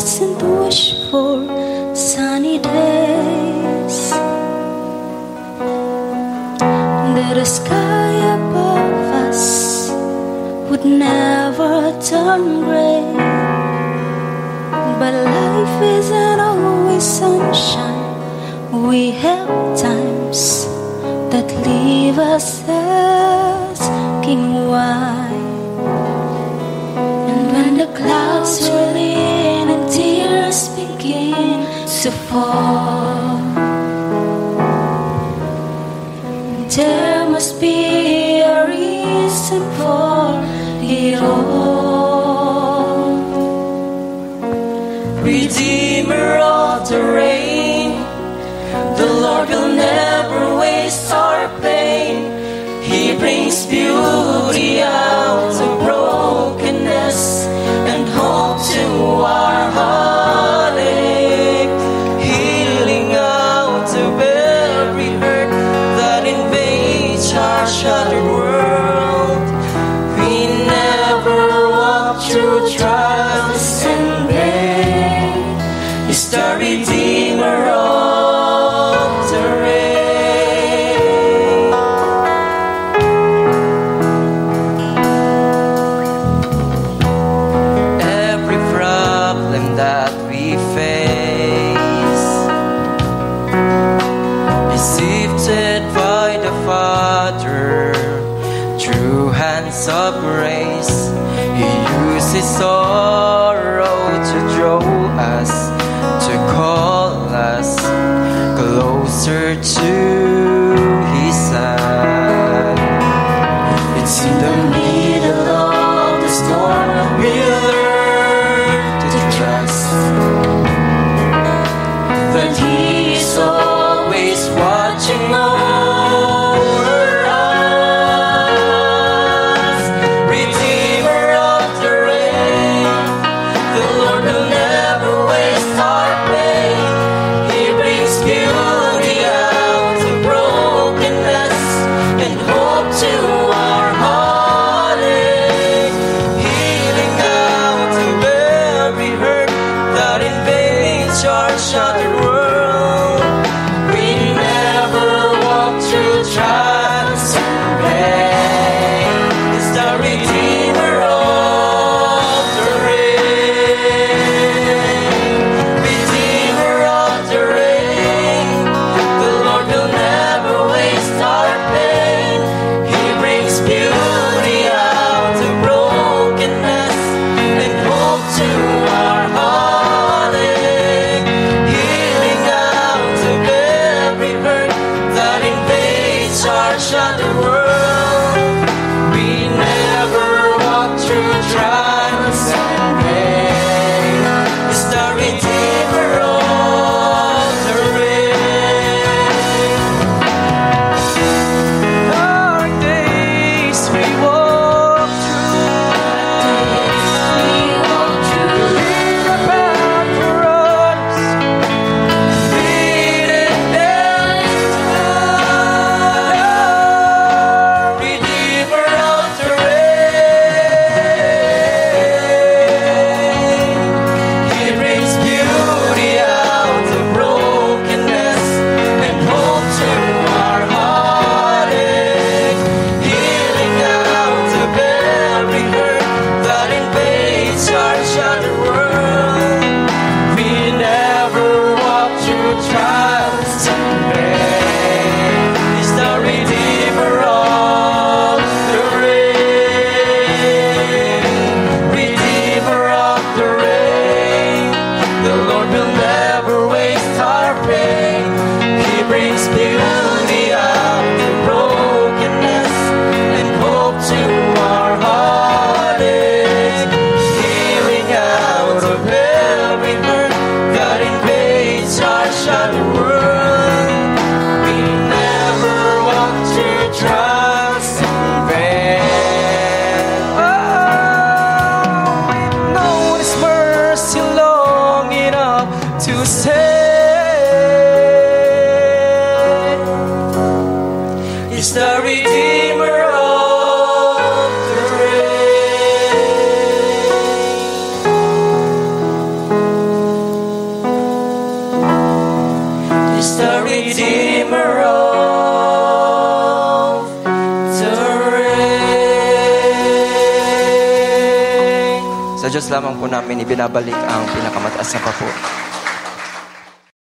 doesn't wish for sunny days, that the sky above us would never turn gray. But life isn't always sunshine. We have times that leave us asking why. And when the clouds roll in and tears begin to fall, there must be a reason for it all. Redeemer of the rain, the Lord will never waste our pain. He brings beauty out of brokenness and hope to our heartache, healing out of every hurt that invades our shattered world. We never walk through trials and pain. He's the Redeemer of the rain. Every problem that we face is lifted by the Father through hands of grace. He uses sorrow to draw us, to call us closer to His side. It's in the middle of the storm we learn to trust that He is always watching over us. Redeemer of the rain, Sa Diyos lamang po namin ibinabalik ang pinakamataas na papuri.